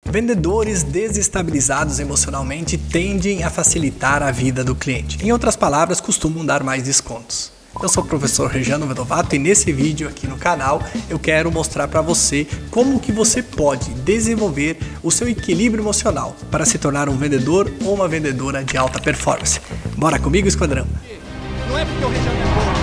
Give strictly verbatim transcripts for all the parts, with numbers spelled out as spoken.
Vendedores desestabilizados emocionalmente tendem a facilitar a vida do cliente. Em outras palavras, costumam dar mais descontos. Eu sou o professor Regiano Vedovato e nesse vídeo aqui no canal eu quero mostrar para você como que você pode desenvolver o seu equilíbrio emocional para se tornar um vendedor ou uma vendedora de alta performance. Bora comigo, esquadrão? Não é porque o Regiano é bom.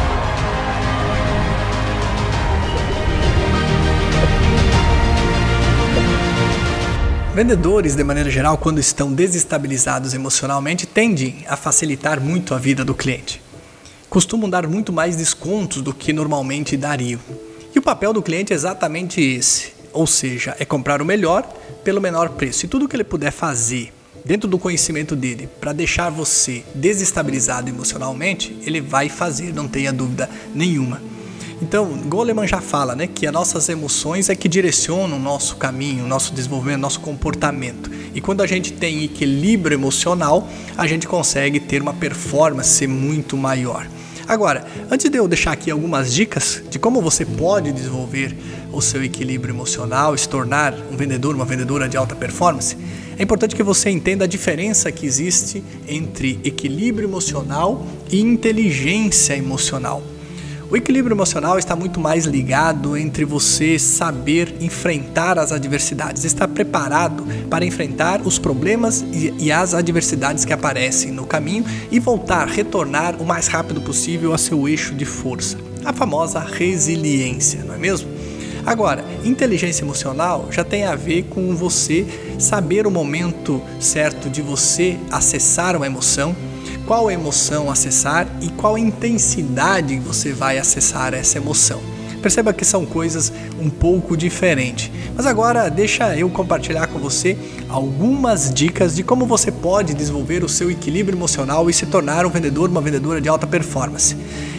Vendedores, de maneira geral, quando estão desestabilizados emocionalmente, tendem a facilitar muito a vida do cliente. Costumam dar muito mais descontos do que normalmente dariam. E o papel do cliente é exatamente esse, ou seja, é comprar o melhor pelo menor preço. E tudo que ele puder fazer dentro do conhecimento dele para deixar você desestabilizado emocionalmente, ele vai fazer, não tenha dúvida nenhuma. Então, Goleman já fala, né, que as nossas emoções é que direcionam o nosso caminho, o nosso desenvolvimento, o nosso comportamento. E quando a gente tem equilíbrio emocional, a gente consegue ter uma performance muito maior. Agora, antes de eu deixar aqui algumas dicas de como você pode desenvolver o seu equilíbrio emocional, se tornar um vendedor, uma vendedora de alta performance, é importante que você entenda a diferença que existe entre equilíbrio emocional e inteligência emocional. O equilíbrio emocional está muito mais ligado entre você saber enfrentar as adversidades, estar preparado para enfrentar os problemas e, e as adversidades que aparecem no caminho e voltar, retornar o mais rápido possível a seu eixo de força, a famosa resiliência, não é mesmo? Agora, inteligência emocional já tem a ver com você saber o momento certo de você acessar uma emoção, qual emoção acessar e qual intensidade você vai acessar essa emoção. Perceba que são coisas um pouco diferentes. Mas agora deixa eu compartilhar com você algumas dicas de como você pode desenvolver o seu equilíbrio emocional e se tornar um vendedor, uma vendedora de alta performance.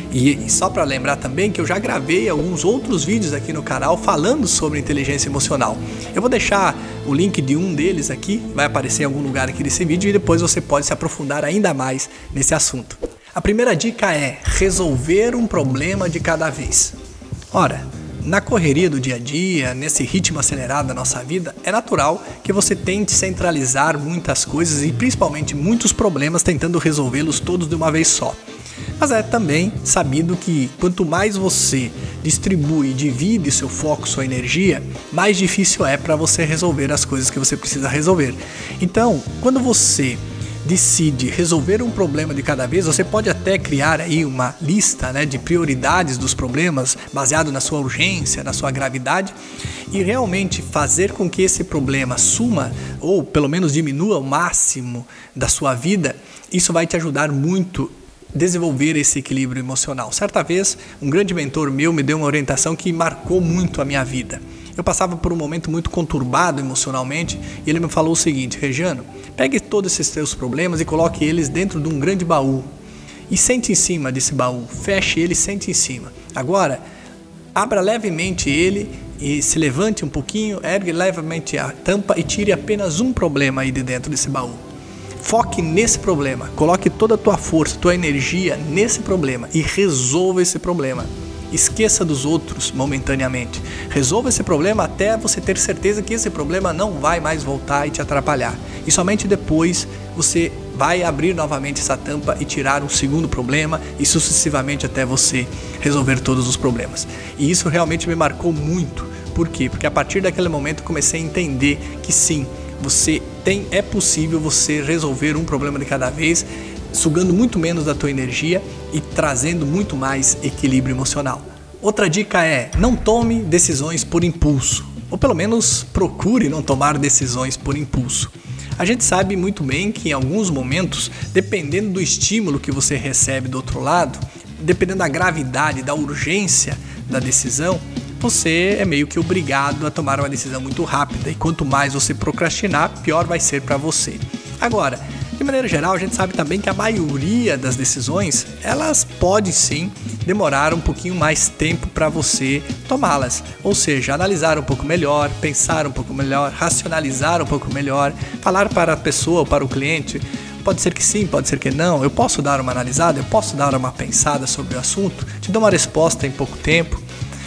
E só para lembrar também que eu já gravei alguns outros vídeos aqui no canal falando sobre inteligência emocional. Eu vou deixar o link de um deles aqui, vai aparecer em algum lugar aqui desse vídeo e depois você pode se aprofundar ainda mais nesse assunto. A primeira dica é resolver um problema de cada vez. Ora, na correria do dia a dia, nesse ritmo acelerado da nossa vida, é natural que você tente centralizar muitas coisas e principalmente muitos problemas tentando resolvê-los todos de uma vez só. Mas é também sabido que quanto mais você distribui, divide seu foco, sua energia, mais difícil é para você resolver as coisas que você precisa resolver. Então, quando você decide resolver um problema de cada vez, você pode até criar aí uma lista, né, de prioridades dos problemas baseado na sua urgência, na sua gravidade e realmente fazer com que esse problema suma ou pelo menos diminua o máximo da sua vida. Isso vai te ajudar muito desenvolver esse equilíbrio emocional. Certa vez, um grande mentor meu me deu uma orientação que marcou muito a minha vida. Eu passava por um momento muito conturbado emocionalmente e ele me falou o seguinte: Regiano, pegue todos esses seus problemas e coloque eles dentro de um grande baú e sente em cima desse baú, feche ele e sente em cima. Agora, abra levemente ele e se levante um pouquinho, ergue levemente a tampa e tire apenas um problema aí de dentro desse baú. Foque nesse problema, coloque toda a tua força, tua energia nesse problema e resolva esse problema. Esqueça dos outros momentaneamente. Resolva esse problema até você ter certeza que esse problema não vai mais voltar e te atrapalhar. E somente depois você vai abrir novamente essa tampa e tirar um segundo problema e sucessivamente até você resolver todos os problemas. E isso realmente me marcou muito. Por quê? Porque a partir daquele momento eu comecei a entender que sim, você tem, é possível você resolver um problema de cada vez, sugando muito menos da tua energia e trazendo muito mais equilíbrio emocional. Outra dica é: não tome decisões por impulso, ou pelo menos procure não tomar decisões por impulso. A gente sabe muito bem que em alguns momentos, dependendo do estímulo que você recebe do outro lado, dependendo da gravidade, da urgência da decisão, você é meio que obrigado a tomar uma decisão muito rápida e quanto mais você procrastinar, pior vai ser para você. Agora, de maneira geral, a gente sabe também que a maioria das decisões, elas podem sim demorar um pouquinho mais tempo para você tomá-las. Ou seja, analisar um pouco melhor, pensar um pouco melhor, racionalizar um pouco melhor, falar para a pessoa ou para o cliente: pode ser que sim, pode ser que não, eu posso dar uma analisada, eu posso dar uma pensada sobre o assunto, te dou uma resposta em pouco tempo.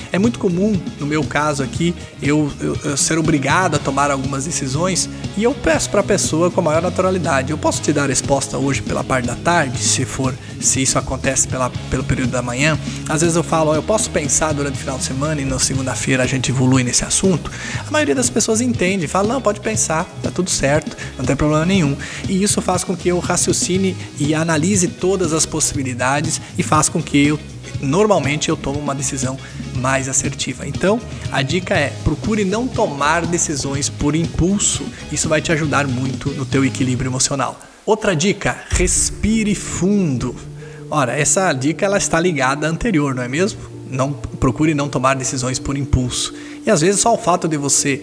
É muito comum, no meu caso aqui, eu, eu, eu ser obrigado a tomar algumas decisões e eu peço para a pessoa com a maior naturalidade: eu posso te dar a resposta hoje pela parte da tarde, se for, se isso acontece pela, pelo período da manhã. Às vezes eu falo: ó, eu posso pensar durante o final de semana e na segunda-feira a gente evolui nesse assunto. A maioria das pessoas entende, fala: não, pode pensar, tá tudo certo, não tem problema nenhum. E isso faz com que eu raciocine e analise todas as possibilidades e faz com que eu, normalmente, eu tome uma decisão mais assertiva. Então, a dica é: procure não tomar decisões por impulso. Isso vai te ajudar muito no teu equilíbrio emocional. Outra dica: respire fundo. Ora, essa dica ela está ligada à anterior, não é mesmo? Não, procure não tomar decisões por impulso. E às vezes só o fato de você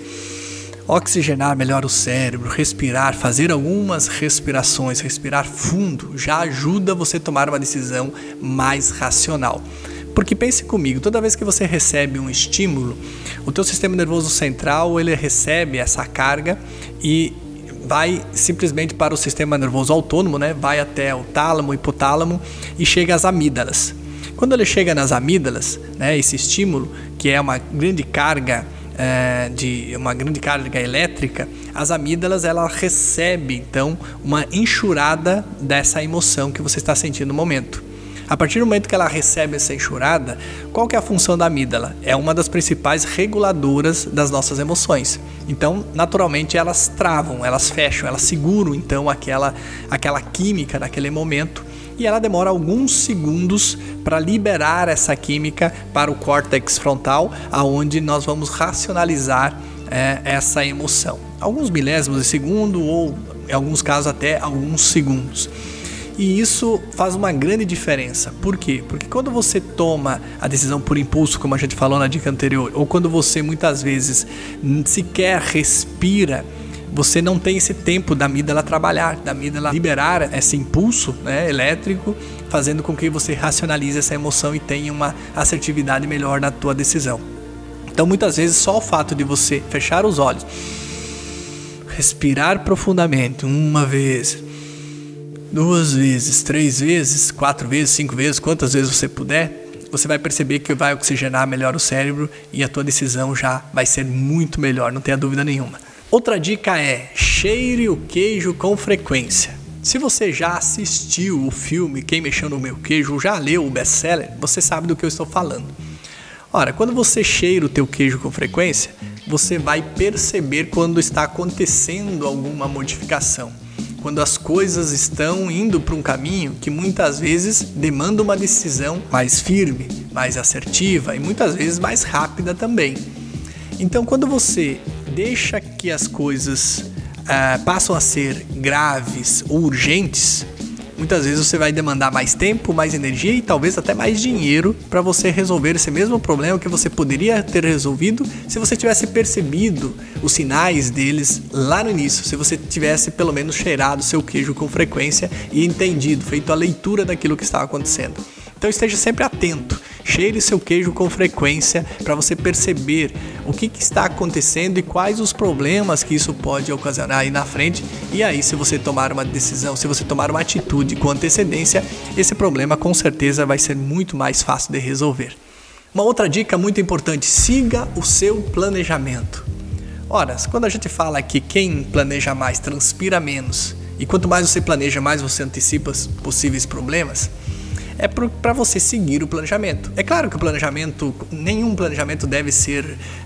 oxigenar melhor o cérebro, respirar, fazer algumas respirações, respirar fundo, já ajuda você a tomar uma decisão mais racional. Porque pense comigo, toda vez que você recebe um estímulo, o teu sistema nervoso central ele recebe essa carga e vai simplesmente para o sistema nervoso autônomo, né? Vai até o tálamo, hipotálamo e chega às amígdalas. Quando ele chega nas amígdalas, né, esse estímulo, que é uma grande carga é, de uma grande carga elétrica, as amígdalas ela recebe então uma enxurrada dessa emoção que você está sentindo no momento. A partir do momento que ela recebe essa enxurrada, qual que é a função da amígdala? É uma das principais reguladoras das nossas emoções. Então, naturalmente, elas travam, elas fecham, elas seguram então aquela, aquela química naquele momento e ela demora alguns segundos para liberar essa química para o córtex frontal, aonde nós vamos racionalizar é, essa emoção. Alguns milésimos de segundo ou, em alguns casos, até alguns segundos. E isso faz uma grande diferença. Por quê? Porque quando você toma a decisão por impulso, como a gente falou na dica anterior, ou quando você muitas vezes sequer respira, você não tem esse tempo da amígdala trabalhar, da amígdala liberar esse impulso, né, elétrico, fazendo com que você racionalize essa emoção e tenha uma assertividade melhor na tua decisão. Então muitas vezes só o fato de você fechar os olhos, respirar profundamente, uma vez, duas vezes, três vezes, quatro vezes, cinco vezes, quantas vezes você puder, você vai perceber que vai oxigenar melhor o cérebro e a tua decisão já vai ser muito melhor, não tenha dúvida nenhuma. Outra dica é: cheire o queijo com frequência. Se você já assistiu o filme Quem Mexeu no Meu Queijo ou já leu o best-seller, você sabe do que eu estou falando. Ora, quando você cheira o teu queijo com frequência, você vai perceber quando está acontecendo alguma modificação. Quando as coisas estão indo para um caminho que muitas vezes demanda uma decisão mais firme, mais assertiva e muitas vezes mais rápida também. Então, quando você deixa que as coisas uh, passam a ser graves ou urgentes, muitas vezes você vai demandar mais tempo, mais energia e talvez até mais dinheiro para você resolver esse mesmo problema que você poderia ter resolvido se você tivesse percebido os sinais deles lá no início, se você tivesse pelo menos cheirado seu queijo com frequência e entendido, feito a leitura daquilo que estava acontecendo. Então esteja sempre atento, cheire seu queijo com frequência para você perceber o que, que está acontecendo e quais os problemas que isso pode ocasionar aí na frente. E aí, se você tomar uma decisão, se você tomar uma atitude com antecedência, esse problema com certeza vai ser muito mais fácil de resolver. Uma outra dica muito importante: siga o seu planejamento. Ora, quando a gente fala que quem planeja mais transpira menos, e quanto mais você planeja, mais você antecipa possíveis problemas, é para você seguir o planejamento. É claro que o planejamento, nenhum planejamento deve ser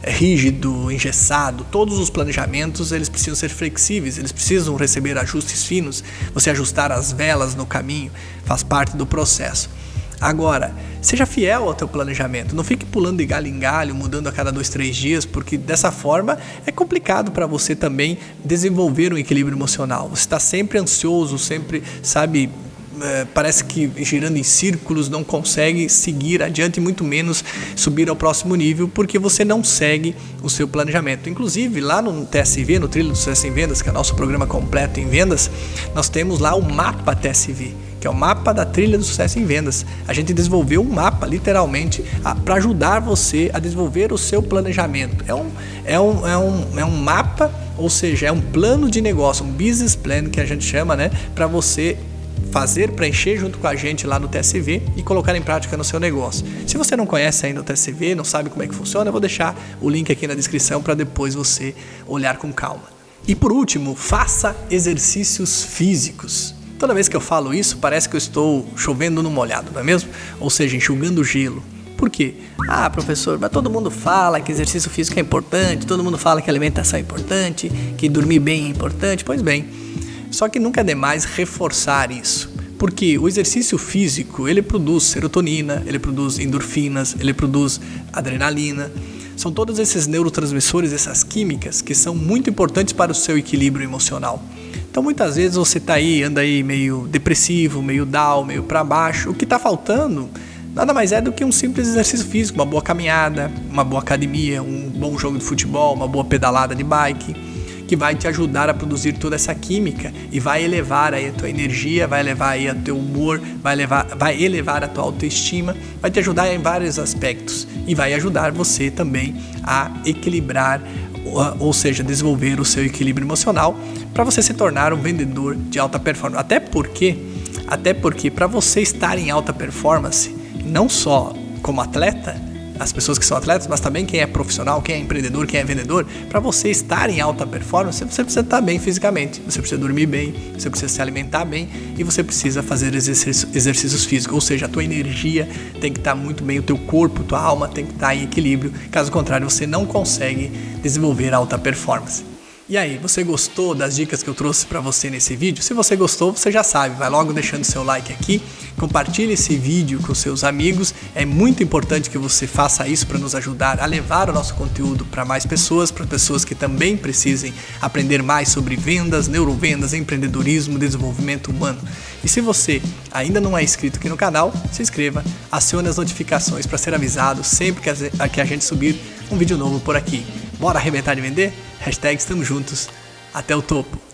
rígido, engessado. Todos os planejamentos eles precisam ser flexíveis, eles precisam receber ajustes finos. Você ajustar as velas no caminho faz parte do processo. Agora, seja fiel ao teu planejamento. Não fique pulando de galho em galho, mudando a cada dois, três dias, porque dessa forma é complicado para você também desenvolver um equilíbrio emocional. Você está sempre ansioso, sempre, sabe, parece que girando em círculos, não consegue seguir adiante, muito menos subir ao próximo nível, porque você não segue o seu planejamento. Inclusive, lá no T S V, no Trilha do Sucesso em Vendas, que é o nosso programa completo em vendas, nós temos lá o mapa T S V, que é o mapa da Trilha do Sucesso em Vendas. A gente desenvolveu um mapa, literalmente, para ajudar você a desenvolver o seu planejamento. É um, é um, é um, é um mapa, ou seja, é um plano de negócio, um business plan que a gente chama, né, para você fazer, preencher junto com a gente lá no T S V e colocar em prática no seu negócio. Se você não conhece ainda o T S V, não sabe como é que funciona, eu vou deixar o link aqui na descrição para depois você olhar com calma. E por último, faça exercícios físicos. Toda vez que eu falo isso, parece que eu estou chovendo no molhado, não é mesmo? Ou seja, enxugando gelo. Por quê? Ah, professor, mas todo mundo fala que exercício físico é importante, todo mundo fala que alimentação é importante, que dormir bem é importante. Pois bem, só que nunca é demais reforçar isso, porque o exercício físico, ele produz serotonina, ele produz endorfinas, ele produz adrenalina. São todos esses neurotransmissores, essas químicas que são muito importantes para o seu equilíbrio emocional. Então muitas vezes você está aí, anda aí meio depressivo, meio down, meio para baixo. O que está faltando nada mais é do que um simples exercício físico, uma boa caminhada, uma boa academia, um bom jogo de futebol, uma boa pedalada de bike, que vai te ajudar a produzir toda essa química e vai elevar aí a tua energia, vai elevar aí o teu humor, vai elevar, vai elevar a tua autoestima, vai te ajudar em vários aspectos e vai ajudar você também a equilibrar, ou seja, desenvolver o seu equilíbrio emocional para você se tornar um vendedor de alta performance. Até porque, até porque para você estar em alta performance, não só como atleta, as pessoas que são atletas, mas também quem é profissional, quem é empreendedor, quem é vendedor, para você estar em alta performance, você precisa estar bem fisicamente, você precisa dormir bem, você precisa se alimentar bem e você precisa fazer exercícios, exercícios físicos, ou seja, a tua energia tem que estar muito bem, o teu corpo, tua alma tem que estar em equilíbrio, caso contrário você não consegue desenvolver alta performance. E aí, você gostou das dicas que eu trouxe para você nesse vídeo? Se você gostou, você já sabe, vai logo deixando seu like aqui, compartilhe esse vídeo com seus amigos, é muito importante que você faça isso para nos ajudar a levar o nosso conteúdo para mais pessoas, para pessoas que também precisem aprender mais sobre vendas, neurovendas, empreendedorismo, desenvolvimento humano. E se você ainda não é inscrito aqui no canal, se inscreva, acione as notificações para ser avisado sempre que a gente subir um vídeo novo por aqui. Bora arrebentar de vender? Hashtag estamos juntos. Até o topo.